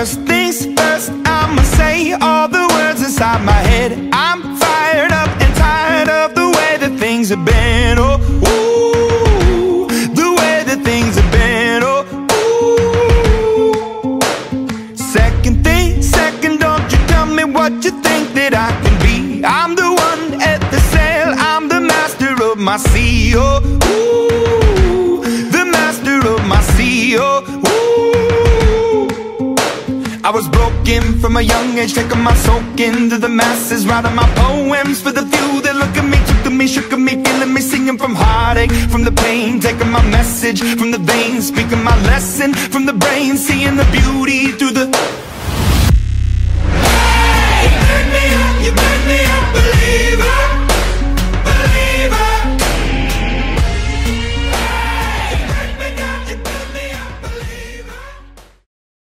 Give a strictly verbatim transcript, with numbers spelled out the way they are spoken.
First things first, I'ma say all the words inside my head. I'm fired up and tired of the way that things have been. Oh, ooh, the way that things have been. Oh, ooh. Second thing, second, don't you tell me what you think that I can be. I'm the one at the sail, I'm the master of my sea. Oh, ooh, the master of my sea. Oh, ooh. I was broken from a young age, taking my soak into the masses, writing my poems for the few that look at me, took at me, shook at me, feeling me, singing from heartache, from the pain, taking my message from the veins, speaking my lesson from the brain, seeing the beauty through the